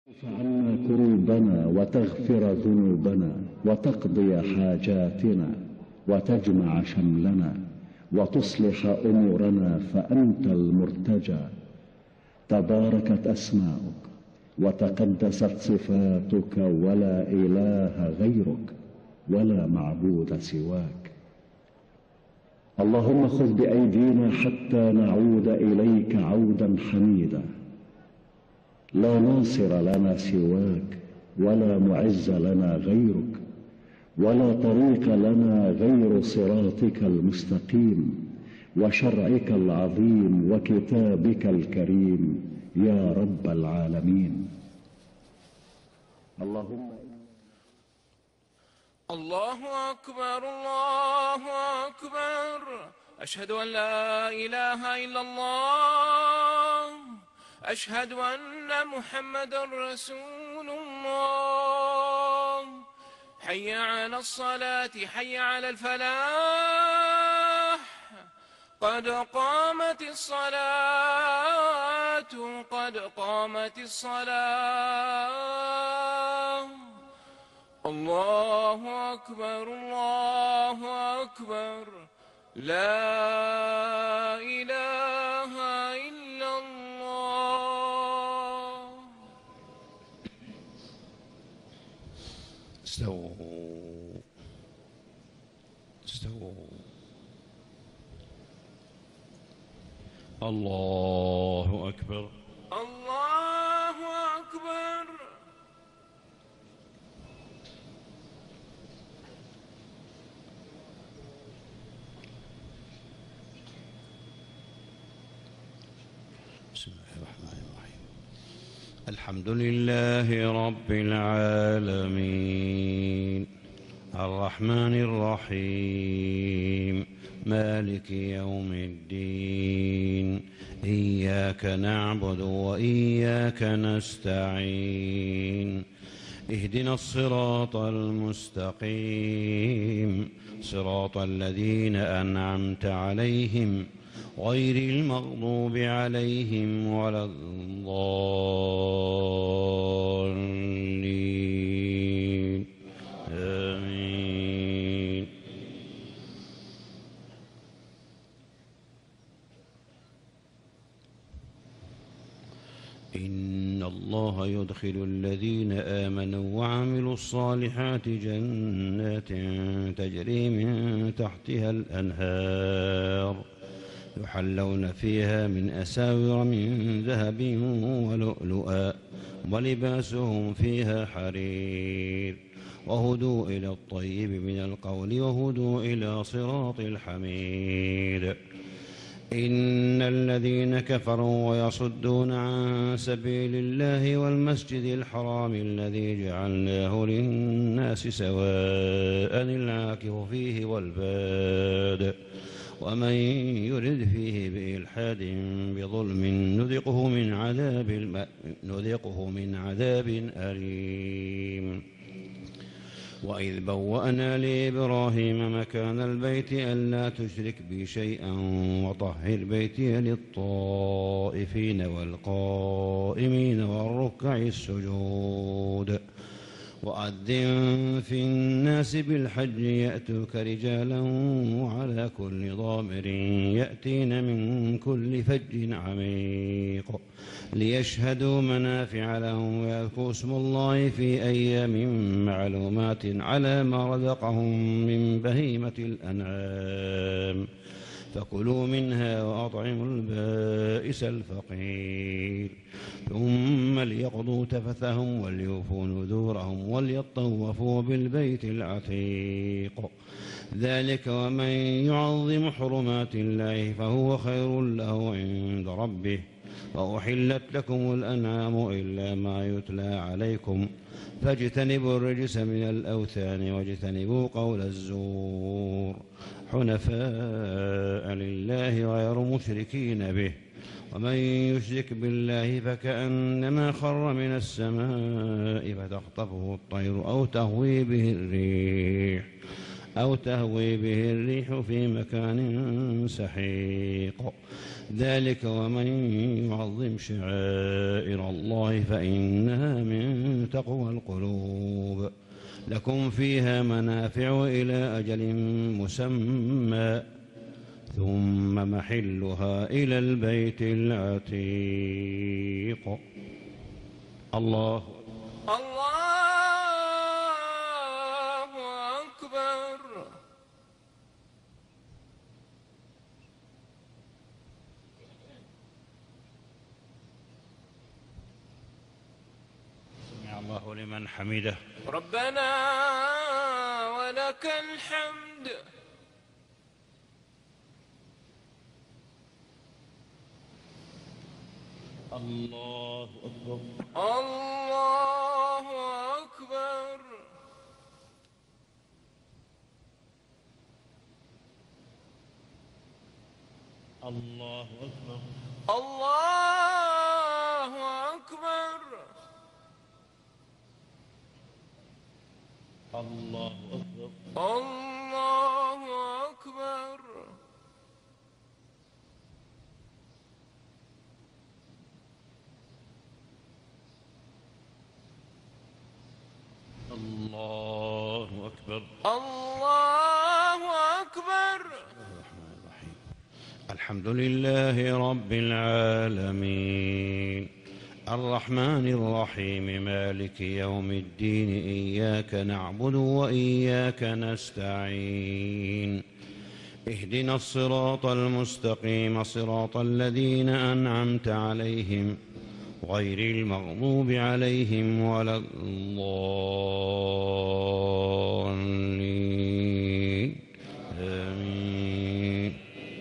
عنا كروبنا وتغفر ذنوبنا وتقضي حاجاتنا وتجمع شملنا وتصلح أمورنا، فأنت المرتجى. تباركت أسماؤك وتقدست صفاتك، ولا إله غيرك ولا معبود سواك. اللهم خذ بأيدينا حتى نعود إليك عودا حميدا. لا ناصر لنا سواك، ولا معز لنا غيرك، ولا طريق لنا غير صراطك المستقيم وشرعك العظيم وكتابك الكريم يا رب العالمين. اللهم الله أكبر الله أكبر، أشهد أن لا إله إلا الله، أشهد أن محمدا رسول الله. حي على الصلاة، حي على الفلاح، قد قامت الصلاة، قد قامت الصلاة. الله أكبر الله أكبر، لا إله إلا الله. استووا استووا. الله أكبر الله أكبر. بسم الله الرحمن الرحيم. الحمد لله رب العالمين، الرحمن الرحيم، مالك يوم الدين. إياك نعبد وإياك نستعين، اهدنا الصراط المستقيم، صراط الذين أنعمت عليهم غير المغضوب عليهم ولا الضالين. آمين. إن الله يدخل الذين آمنوا وعملوا الصالحات جنات تجري من تحتها الأنهار، يحلون فيها من أساور من ذهب ولؤلؤا، ولباسهم فيها حرير، وهدوا إلى الطيب من القول، وهدوا إلى صراط الحميد. إن الذين كفروا ويصدون عن سبيل الله والمسجد الحرام الذي جعلناه للناس سواء العاكف فيه والباد، ومن يرد فيه بإلحاد بظلم نذقه من عذاب أليم. وإذ بوأنا لإبراهيم مكان البيت ألا تشرك بي شيئا وطهر بيتي للطائفين والقائمين والركع السجود. وأذن في الناس بالحج يأتوك رجالا وعلى كل ضامر يأتين من كل فج عميق، ليشهدوا منافع لهم ويذكروا اسم الله في أيام معلومات على ما رزقهم من بهيمة الأنعام، فكلوا منها وأطعموا البائس الفقير. ثم ليقضوا تفثهم وليوفوا نذورهم وليطوفوا بالبيت العتيق. ذلك ومن يعظم حرمات الله فهو خير له عند ربه. وأحلت لكم الأنعام إلا ما يتلى عليكم، فاجتنبوا الرجس من الأوثان واجتنبوا قول الزور، حنفاء لله غير مشركين به. ومن يشرك بالله فكأنما خر من السماء فتخطفه الطير أو تهوي به الريح أو تهوي به الريح في مكان سحيق. ذلك ومن يعظم شعائر الله فإنها من تقوى القلوب. لكم فيها منافع إلى أجل مسمى ثم محلها إلى البيت العتيق. الله أكبر. سمع الله لمن حمده. ربنا ولك الحمد. الله أكبر. الله أكبر. الله أكبر. الله أكبر. الله أكبر. الله أكبر. الله أكبر. الله أكبر. الحمد لله رب العالمين الرحمن الرحيم مالك يوم الدين إياك نعبد وإياك نستعين اهدنا الصراط المستقيم صراط الذين أنعمت عليهم غير المغضوب عليهم ولا الضالين آمين.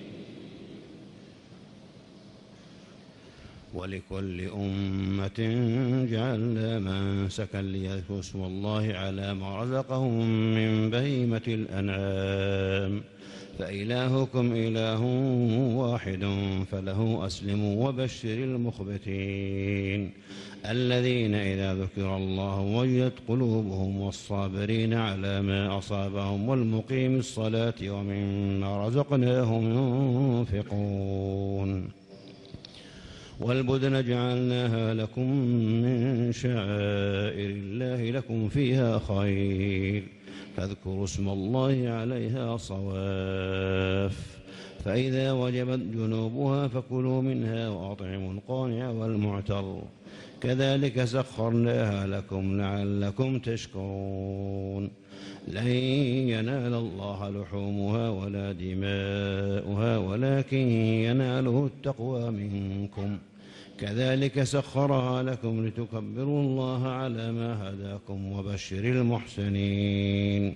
ولكل أمة جعلنا منسكا ليذكروا اسم الله على ما رزقهم من بهيمة الأنعام فإلهكم إله واحد فله أسلموا وبشر المخبتين الذين إذا ذكر الله وجلت قلوبهم والصابرين على ما أصابهم والمقيم الصلاة ومما رزقناهم ينفقون. والبدن جعلناها لكم من شعائر الله لكم فيها خير فاذكروا اسم الله عليها صواف فإذا وجبت جنوبها فكلوا منها وأطعموا القانع والمعتر كذلك سخرناها لكم لعلكم تشكرون. لن ينال الله لحومها ولا دماؤها ولكن يناله التقوى منكم كذلك سخرها لكم لتكبروا الله على ما هداكم وبشر المحسنين.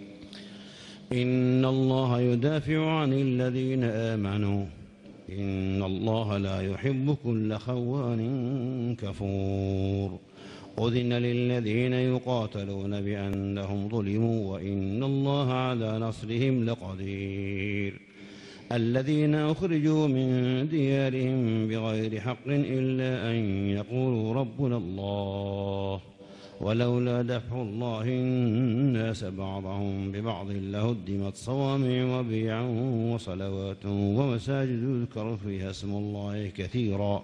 إن الله يدافع عن الذين آمنوا إن الله لا يحب كل خوان كفور. أذن للذين يقاتلون بأنهم ظلموا وإن الله على نصرهم لقدير. الذين أخرجوا من ديارهم بغير حق إلا أن يقولوا ربنا الله ولولا دفع الله الناس بعضهم ببعض لهدمت صوامع وبيع وصلوات ومساجد يذكر فيها اسم الله كثيرا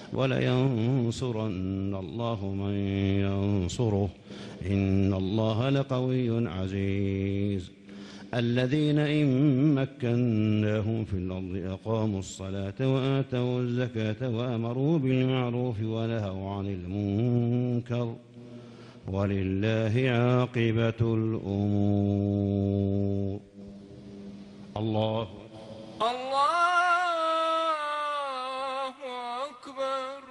ولينصرن الله من ينصره إن الله لقوي عزيز. الذين إن مكناهم في الأرض أقاموا الصلاة وآتوا الزكاة وأمروا بالمعروف ونهوا عن المنكر ولله عاقبة الأمور. الله أكبر.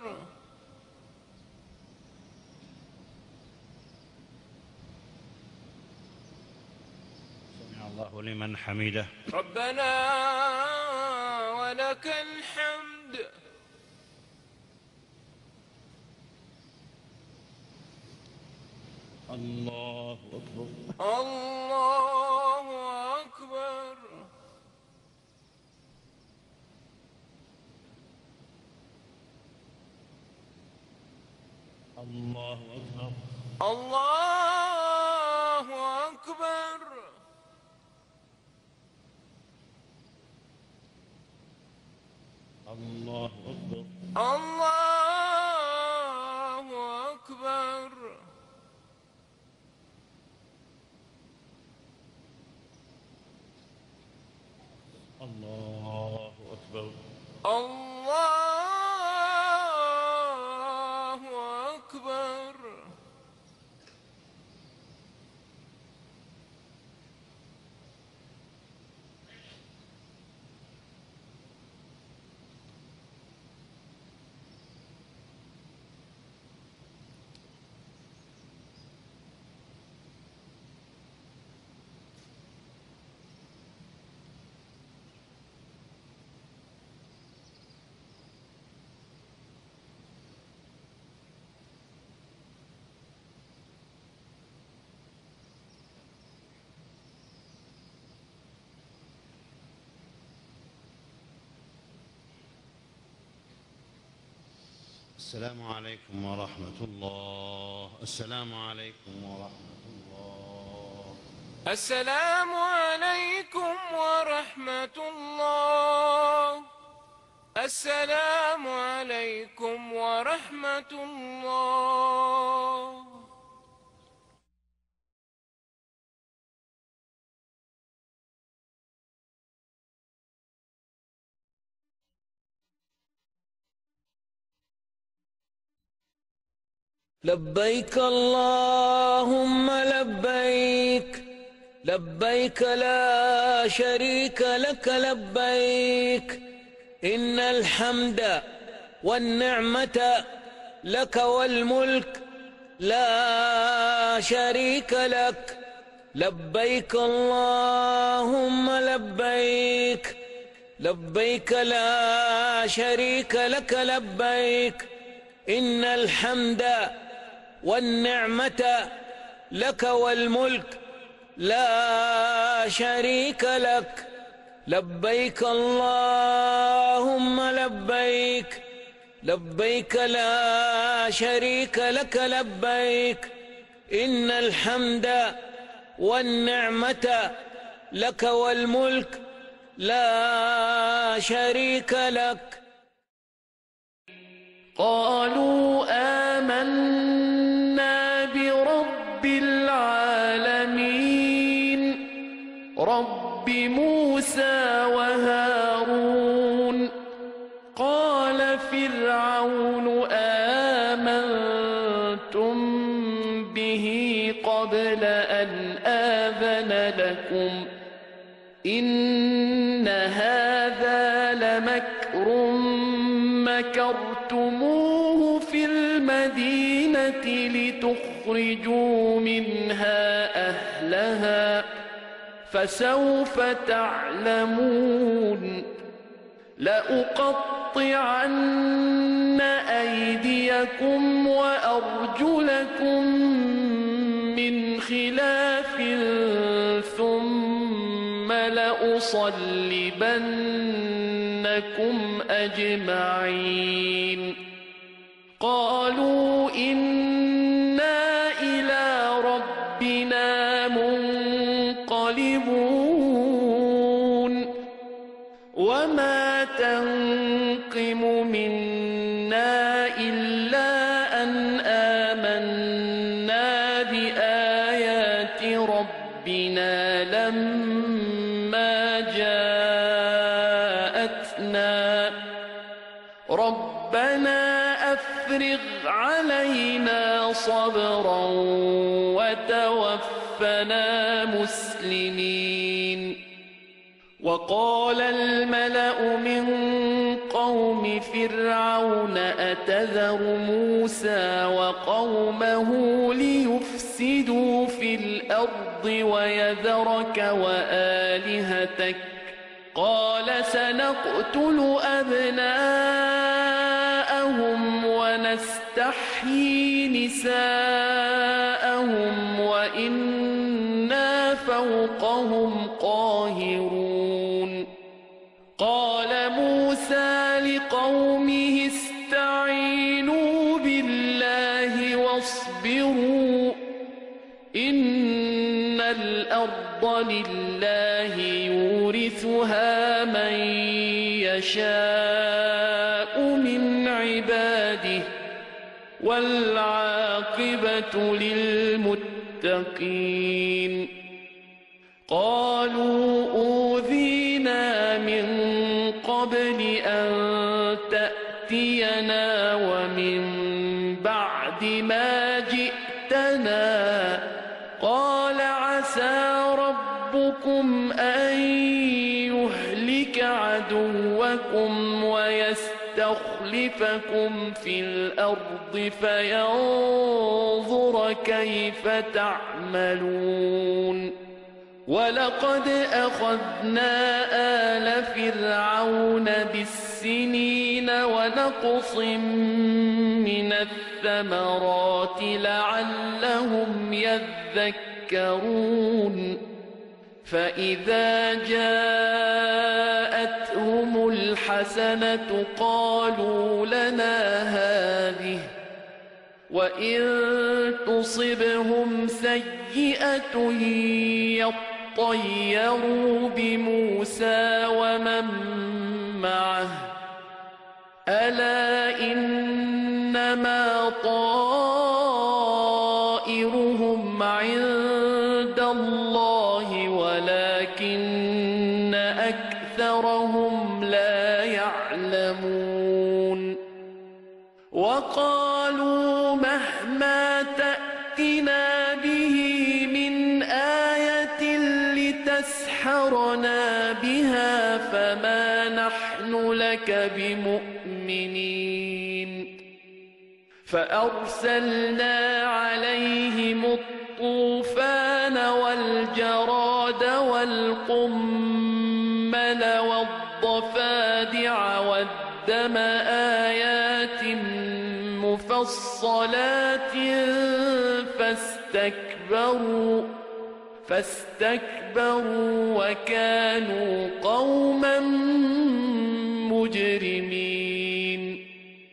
سمع الله لمن حمده. ربنا ولك الحمد. الله أكبر. الله أكبر. الله أكبر. الله أكبر. الله أكبر. الله أكبر. الله أكبر. الله أكبر. السلام عليكم ورحمة الله. السلام عليكم ورحمة الله. السلام عليكم ورحمة الله. السلام عليكم ورحمة الله. لبيك اللهم لبيك، لبيك لا شريك لك لبيك، إن الحمد والنعمة لك والملك لا شريك لك. لبيك اللهم لبيك، لبيك لا شريك لك لبيك، إن الحمد والنعمة لك والملك لا شريك لك. لبيك اللهم لبيك، لبيك لا شريك لك لبيك، إن الحمد والنعمة لك والملك لا شريك لك. قالوا آمنا برب العالمين رب موسى وهارون. قال فرعون آمنتم به قبل أن آذن لكم إن هذا لمكر مكرتموه في المدينة لتخرجوا منها أهلها فسوف تعلمون. لأقطعن أيديكم وأرجلكم من خلاف ثم لأصلبنكم أجمعين. قالوا إنا إلى ربنا منقلبون. وما تنقم منا إلا أن آمنا بآيات ربنا لما جاءتنا. ربنا أفرغ علينا صبرا وتوفنا مسلمين. وقال الملأ من قوم فرعون أتذر موسى وقومه ليفسدوا في الأرض ويذرك وآلهتك قال سنقتل أبناءهم ونستحيي نساءهم وإنا فوقهم قاهرون. قال موسى لقومه استعينوا بالله واصبروا إن الأرض لله يورثها من يشاء والعاقبة للمتقين. قالوا أوذينا من قبل أن تأتينا ومن بعد ما جئتنا. قال عسى ربكم أن يهلك عدوكم ويستخلفكم في الأرض فينظر كيف تعملون. ولقد أخذنا آل فرعون بالسنين ونقص من الثمرات لعلهم يذكرون. فإذا جاءتهم الحسنة قالوا لنا هذه، وإن تصبهم سيئة يطيروا بموسى ومن معه ألا إنما طائرهم عند الله ولكن أكثرهم لا يعلمون. وقالوا مهما تأتنا به من آية لتسحرنا بها فما نحن لك بمؤمنين. فأرسلنا عليهم الطوفان والجراد والقمل والضفادع والدم آيات مفصلات فاستكبروا وكانوا قوما مجرمين.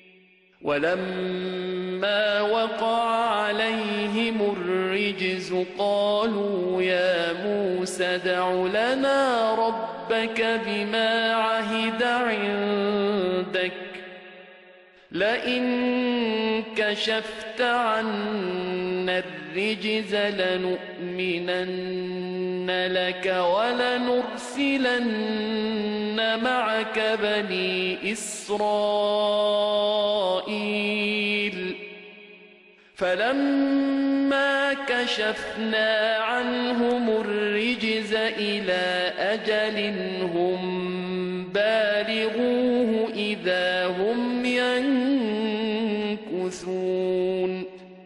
ولما وقع عليهم الرجز قالوا يا موسى ادع لنا ربك بما عهد عندك لئن كشفت عنا الرجز لنؤمنن لك ولنرسلن معك بني إسرائيل. فلما كشفنا عنهم الرجز إلى أجل هم بالغوه إذا هم ينكثون.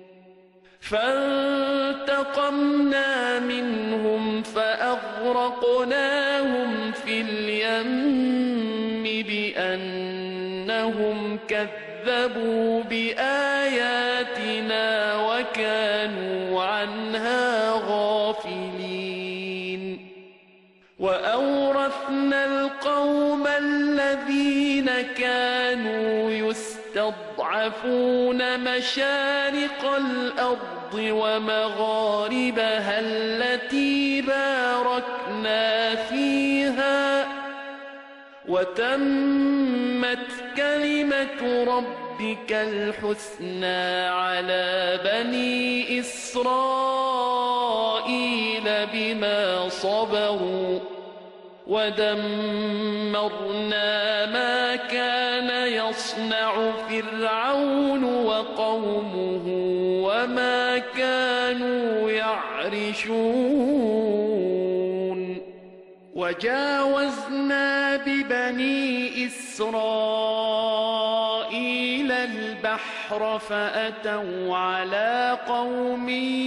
فانتقمنا منهم فأغرقناهم في اليم بأنهم كذبوا بآياتنا وكانوا عنها غافلين. وأورثنا القوم الذين كانوا يستضعفون مشارق الأرض ومغاربها التي باركنا فيها وتمت كلمة ربك الحسنى على بني إسرائيل بما صبروا ودمرنا ما كان يصنع فرعون وقومه وما كانوا يعرشون. وجاوزنا ببني إسرائيل البحر فأتوا على قوم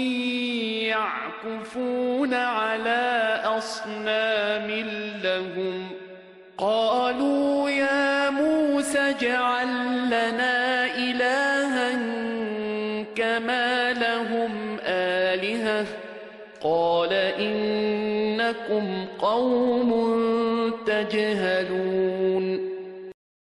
يعكفون على أصنام لهم قالوا يا موسى اجعل لنا إلها كما لهم آلهة قال إنكم قوم تجهلون.